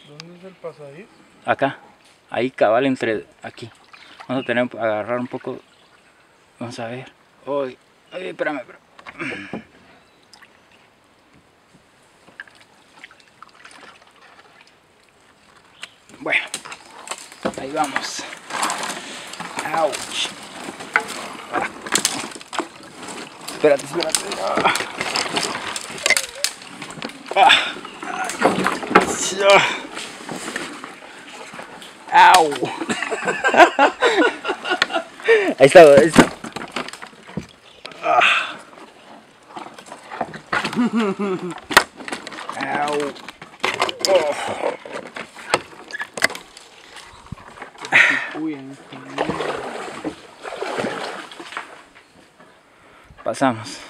¿Dónde es el pasadizo? Acá, ahí cabal entre aquí. Vamos a tener que agarrar un poco. Vamos a ver. Uy, espérame. Bueno, ahí vamos. Ouch. Espérate. Au. Ahí está. Au. Pasamos.